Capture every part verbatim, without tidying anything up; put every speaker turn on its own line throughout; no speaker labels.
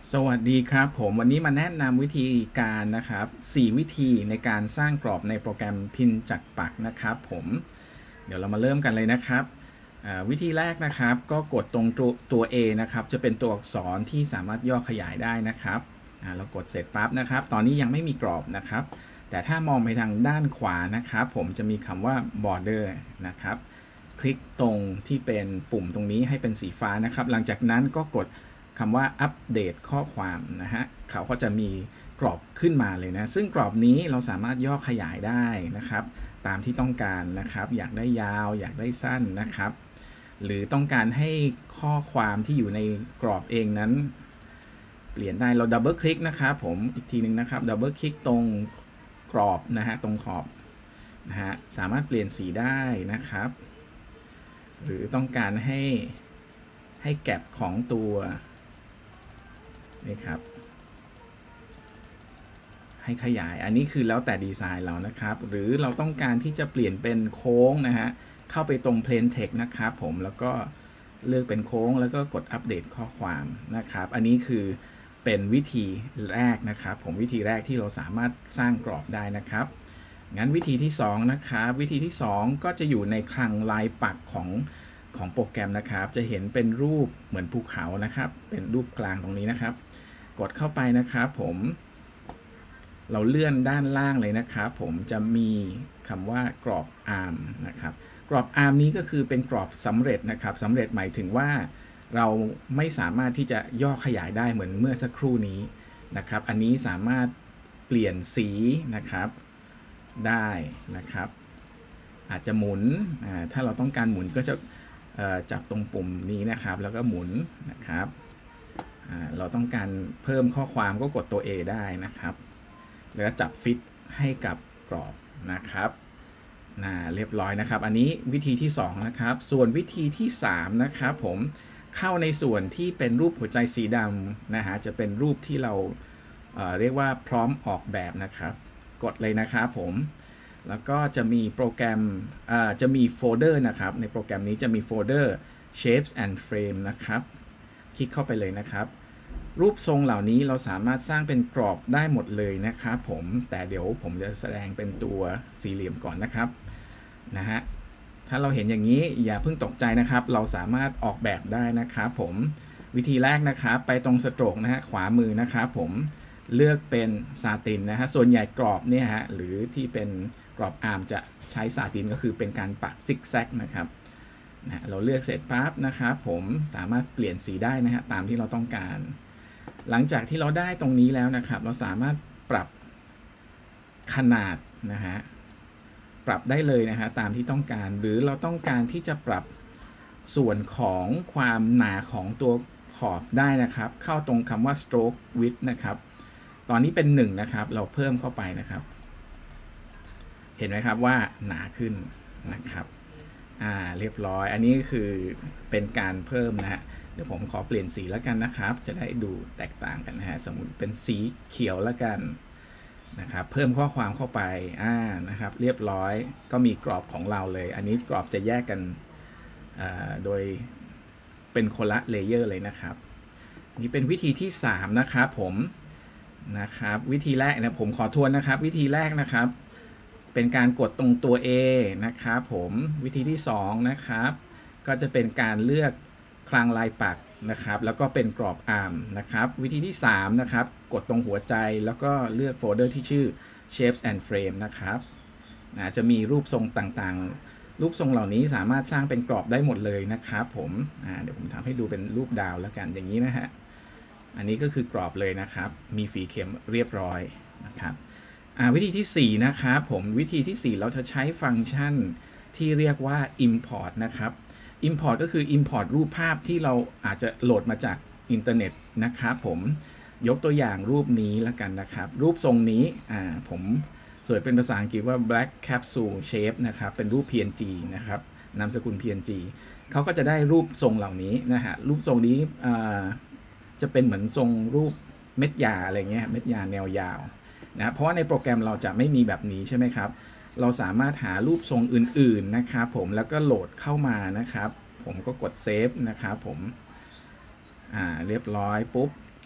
สวัสดีครับผมวันนี้มาแนะนำวิธีการนะครับสี่วิธีในการสร้างกรอบในโปรแกรมพินจักรปักนะครับผมเดี๋ยวเรามาเริ่มกันเลยนะครับวิธีแรกนะครับก็กดตรงตัวตัว A นะครับจะเป็นตัวอักษรที่สามารถย่อขยายได้นะครับเรากดเสร็จปั๊บนะครับตอนนี้ยังไม่มีกรอบนะครับแต่ถ้ามองไปทางด้านขวานะครับผมจะมีคำว่า border นะครับคลิกตรงที่เป็นปุ่มตรงนี้ให้เป็นสีฟ้านะครับหลังจากนั้นก็กดคำว่าอัปเดตข้อความนะฮะเขาก็จะมีกรอบขึ้นมาเลยนะซึ่งกรอบนี้เราสามารถย่อขยายได้นะครับตามที่ต้องการนะครับอยากได้ยาวอยากได้สั้นนะครับหรือต้องการให้ข้อความที่อยู่ในกรอบเองนั้นเปลี่ยนได้เราดับเบิลคลิกนะครับผมอีกทีนึงนะครับดับเบิลคลิกตรงกรอบนะฮะตรงขอบนะฮะสามารถเปลี่ยนสีได้นะครับหรือต้องการให้ให้แก็บของตัวนี่ครับให้ขยายอันนี้คือแล้วแต่ดีไซน์เรานะครับหรือเราต้องการที่จะเปลี่ยนเป็นโค้งนะฮะเข้าไปตรง Plain Text นะครับผมแล้วก็เลือกเป็นโค้งแล้วก็กดอัปเดตข้อความนะครับอันนี้คือเป็นวิธีแรกนะครับผมวิธีแรกที่เราสามารถสร้างกรอบได้นะครับงั้นวิธีที่สองนะครับวิธีที่สองก็จะอยู่ในคลังลายปักของของโปรแกรมนะครับจะเห็นเป็นรูปเหมือนภูเขานะครับเป็นรูปกลางตรงนี้นะครับกดเข้าไปนะครับผมเราเลื่อนด้านล่างเลยนะครับผมจะมีคำว่ากรอบ อาร์ม นะครับกรอบ อาร์ม นี้ก็คือเป็นกรอบสำเร็จนะครับสำเร็จหมายถึงว่าเราไม่สามารถที่จะย่อขยายได้เหมือนเมื่อสักครู่นี้นะครับอันนี้สามารถเปลี่ยนสีนะครับได้นะครับอาจจะหมุนถ้าเราต้องการหมุนก็จะจับตรงปุ่มนี้นะครับแล้วก็หมุนนะครับเราต้องการเพิ่มข้อความก็กดตัว A ได้นะครับแล้วจับฟิตให้กับกรอบนะครับนะเรียบร้อยนะครับอันนี้วิธีที่สองนะครับส่วนวิธีที่สามนะครับผมเข้าในส่วนที่เป็นรูปหัวใจสีดำนะฮะจะเป็นรูปที่เรา เอ่อ เรียกว่าพร้อมออกแบบนะครับกดเลยนะครับผมแล้วก็จะมีโปรแกรมจะมีโฟลเดอร์นะครับในโปรแกรมนี้จะมีโฟลเดอร์ Shapes and Frame นะครับคลิกเข้าไปเลยนะครับรูปทรงเหล่านี้เราสามารถสร้างเป็นกรอบได้หมดเลยนะครับผมแต่เดี๋ยวผมจะแสดงเป็นตัวสี่เหลี่ยมก่อนนะครับนะฮะถ้าเราเห็นอย่างนี้อย่าเพิ่งตกใจนะครับเราสามารถออกแบบได้นะครับผมวิธีแรกนะครับไปตรงสโตรกนะฮะขวามือนะครับผมเลือกเป็นซาตินนะฮะส่วนใหญ่กรอบเนี่ยฮะหรือที่เป็นกรอบอาร์มจะใช้ซาตินก็คือเป็นการปักซิกแซกนะครับนะเราเลือกเสร็จปั๊บนะครับผมสามารถเปลี่ยนสีได้นะฮะตามที่เราต้องการหลังจากที่เราได้ตรงนี้แล้วนะครับเราสามารถปรับขนาดนะฮะปรับได้เลยนะฮะตามที่ต้องการหรือเราต้องการที่จะปรับส่วนของความหนาของตัวขอบได้นะครับเข้าตรงคำว่า stroke width นะครับตอนนี้เป็นหนึ่งนะครับเราเพิ่มเข้าไปนะครับเห็นไหมครับว่าหนาขึ้นนะครับอ่าเรียบร้อยอันนี้คือเป็นการเพิ่มนะฮะเดี๋ยวผมขอเปลี่ยนสีแล้วกันนะครับจะได้ดูแตกต่างกันนะฮะสมมุติเป็นสีเขียวแล้วกันนะครับเพิ่มข้อความเข้าไปอ่านะครับเรียบร้อยก็มีกรอบของเราเลยอันนี้กรอบจะแยกกันโดยเป็นคนละเลเยอร์เลยนะครับนี่เป็นวิธีที่สามนะครับผมนะครับวิธีแรกนะผมขอทวนนะครับวิธีแรกนะครับเป็นการกดตรงตัว A นะครับผมวิธีที่สองนะครับก็จะเป็นการเลือกคลังลายปักนะครับแล้วก็เป็นกรอบอาร์มนะครับวิธีที่สามนะครับกดตรงหัวใจแล้วก็เลือกโฟลเดอร์ที่ชื่อ Shapes and Frame นะครับนะจะมีรูปทรงต่างๆรูปทรงเหล่านี้สามารถสร้างเป็นกรอบได้หมดเลยนะครับผมเดี๋ยวผมทำให้ดูเป็นรูปดาวแล้วกันอย่างนี้นะฮะอันนี้ก็คือกรอบเลยนะครับมีฝีเข็มเรียบร้อยนะครับวิธีที่สี่นะครับผมวิธีที่สี่เราจะใช้ฟังก์ชันที่เรียกว่า import นะครับ import ก็คือ import รูปภาพที่เราอาจจะโหลดมาจากอินเทอร์เน็ตนะครับผมยกตัวอย่างรูปนี้แล้วกันนะครับรูปทรงนี้อ่าผมสวยเป็นภาษาอังกฤษว่า black capsule shape นะครับเป็นรูป พี เอ็น จี นะครับนามสกุล พี เอ็น จี เขาก็จะได้รูปทรงเหล่านี้นะฮะรูปทรงนี้อ่าจะเป็นเหมือนทรงรูปเม็ดยาอะไรเงี้ยเม็ดยาแนวยาวนะเพราะว่าในโปรแกรมเราจะไม่มีแบบนี้ใช่ไหมครับเราสามารถหารูปทรงอื่นๆนะครับผมแล้วก็โหลดเข้ามานะครับผมก็กดเซฟนะครับผมอ่าเรียบร้อยปุ๊บ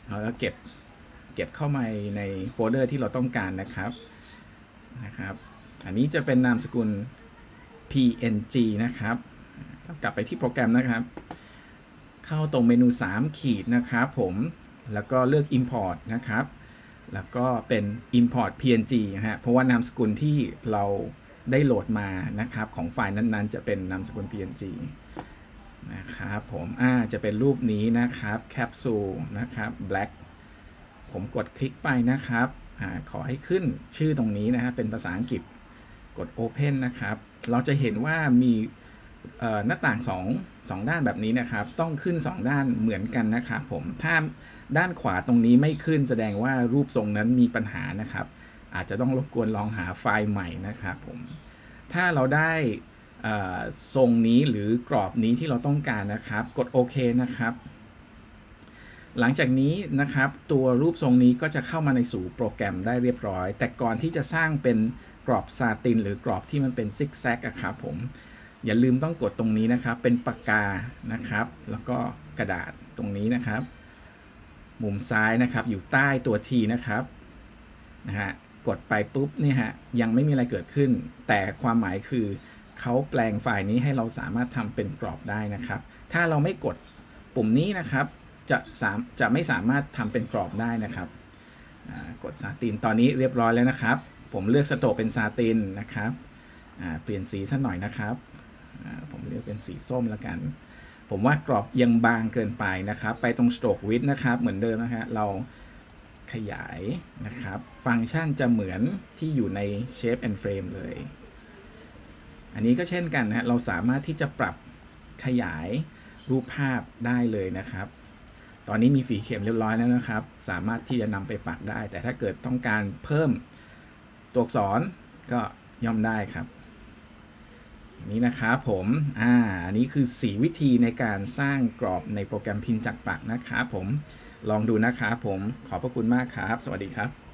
เราก็เก็บเก็บเข้ามาในโฟลเดอร์ที่เราต้องการนะครับนะครับอันนี้จะเป็นนามสกุล พี เอ็น จี นะครับกลับไปที่โปรแกรมนะครับเข้าตรงเมนูสามขีดนะครับผมแล้วก็เลือก Import นะครับแล้วก็เป็น Import พี เอ็น จี นะฮะเพราะว่านามสกุลที่เราได้โหลดมานะครับของไฟล์นั้นๆจะเป็นนามสกุล พี เอ็น จี นะครับผมอ่าจะเป็นรูปนี้นะครับแคปซูลนะครับ black ผมกดคลิกไปนะครับอ่าขอให้ขึ้นชื่อตรงนี้นะฮะเป็นภาษาอังกฤษกด Open นะครับเราจะเห็นว่ามีหน้าต่าง2 2ด้านแบบนี้นะครับต้องขึ้นสองด้านเหมือนกันนะครับผมถ้าด้านขวาตรงนี้ไม่ขึ้นแสดงว่ารูปทรงนั้นมีปัญหานะครับอาจจะต้องรบกวนลองหาไฟล์ใหม่นะครับผมถ้าเราได้ทรงนี้หรือกรอบนี้ที่เราต้องการนะครับกดโอเคนะครับหลังจากนี้นะครับตัวรูปทรงนี้ก็จะเข้ามาในสู่โปรแกรมได้เรียบร้อยแต่ก่อนที่จะสร้างเป็นกรอบซาตินหรือกรอบที่มันเป็นซิกแซกอะครับผมอย่าลืมต้องกดตรงนี้นะครับเป็นปากกานะครับแล้วก็กระดาษตรงนี้นะครับมุมซ้ายนะครับอยู่ใต้ตัว T นะครับนะฮะกดไปปุ๊บเนี่ยฮะยังไม่มีอะไรเกิดขึ้นแต่ความหมายคือเขาแปลงไฟล์นี้ให้เราสามารถทำเป็นกรอบได้นะครับถ้าเราไม่กดปุ่มนี้นะครับจะสามจะไม่สามารถทำเป็นกรอบได้นะครับกดซาตินตอนนี้เรียบร้อยแล้วนะครับผมเลือกสโตกเป็นซาตินนะครับเปลี่ยนสีสักหน่อยนะครับผมเลือกเป็นสีส้มแล้วกันผมว่ากรอบยังบางเกินไปนะครับไปตรง stroke width นะครับเหมือนเดิมนะฮะเราขยายนะครับฟังก์ชันจะเหมือนที่อยู่ใน shape and frame เลยอันนี้ก็เช่นกันนะฮะเราสามารถที่จะปรับขยายรูปภาพได้เลยนะครับตอนนี้มีฝีเข็มเรียบร้อยแล้วนะครับสามารถที่จะนำไปปักได้แต่ถ้าเกิดต้องการเพิ่มตัวอักษรก็ย่อมได้ครับนี่นะครับผมอ่าอันนี้คือสี่วิธีในการสร้างกรอบในโปรแกรมพิมพ์จักรปักนะครับผมลองดูนะครับผมขอบพระคุณมากครับสวัสดีครับ